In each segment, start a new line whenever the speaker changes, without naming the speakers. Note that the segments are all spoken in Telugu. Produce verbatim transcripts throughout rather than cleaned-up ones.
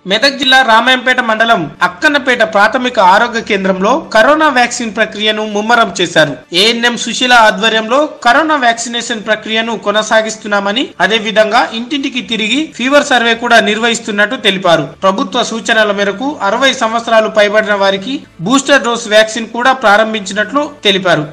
మెదక్ జిల్లా రామాయంపేట మండలం అక్కన్నపేట ప్రాథమిక ఆరోగ్య కేంద్రంలో కరోనా వ్యాక్సిన్ ప్రక్రియను ముమ్మరం చేశారు. ఏఎన్ఎం సుశీల ఆధ్వర్యంలో కరోనా వ్యాక్సినేషన్ ప్రక్రియను కొనసాగిస్తున్నామని, అదే విధంగా ఇంటింటికి తిరిగి ఫీవర్ సర్వే కూడా నిర్వహిస్తున్నట్టు తెలిపారు. ప్రభుత్వ సూచనల మేరకు అరవై సంవత్సరాలు పైబడిన వారికి బూస్టర్ డోస్ వ్యాక్సిన్ కూడా ప్రారంభించినట్లు తెలిపారు.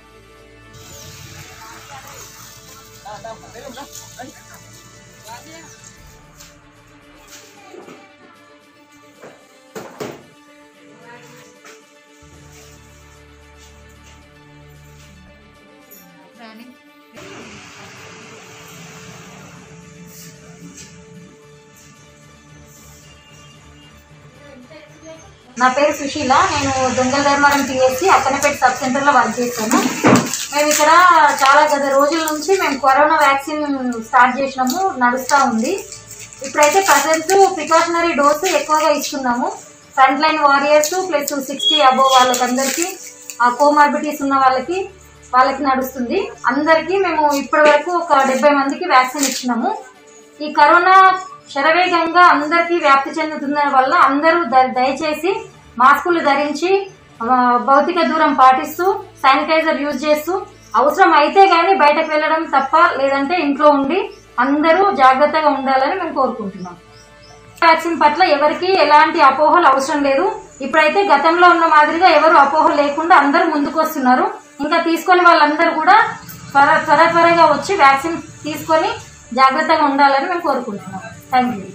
నా పేరు సుశీల. నేను దొంగల ధర్మారం టీఎస్సీ అక్కన్నపేట సబ్ సెంటర్లో వర్క్ చేస్తాను. మేము ఇక్కడ చాలా గత రోజుల నుంచి మేము కరోనా వ్యాక్సిన్ స్టార్ట్ చేసినాము, నడుస్తూ ఉంది. ఇప్పుడైతే ప్రజెంట్ ప్రికాషనరీ డోసు ఎక్కువగా ఇస్తున్నాము. Front line warriors plus sixty above వాళ్ళకందరికీ, ఆ కోమార్బిటీస్ ఉన్న వాళ్ళకి వాళ్ళకి నడుస్తుంది. అందరికీ మేము ఇప్పటి వరకు ఒక డెబ్బై మందికి వ్యాక్సిన్ ఇచ్చినాము. ఈ కరోనా శరవేగంగా అందరికీ వ్యాప్తి చెందుతున్న వల్ల అందరూ దయచేసి మాస్కులు ధరించి, భౌతిక దూరం పాటిస్తూ, శానిటైజర్ యూజ్ చేస్తూ, అవసరం అయితే గానీ బయటకు వెళ్ళడం తప్ప, లేదంటే ఇంట్లో ఉండి అందరూ జాగ్రత్తగా ఉండాలని మేము కోరుకుంటున్నాం. వ్యాక్సిన్ పట్ల ఎవరికి ఎలాంటి అపోహలు అవసరం లేదు. ఇప్పుడైతే గతంలో ఉన్న మాదిరిగా ఎవరు అపోహలు లేకుండా అందరూ ముందుకు వస్తున్నారు. ఇంకా తీసుకొని వాళ్ళందరూ కూడా త్వర త్వర త్వరగా వచ్చి వ్యాక్సిన్ తీసుకొని జాగ్రత్తగా ఉండాలని మేము కోరుకుంటున్నాం. Thank you.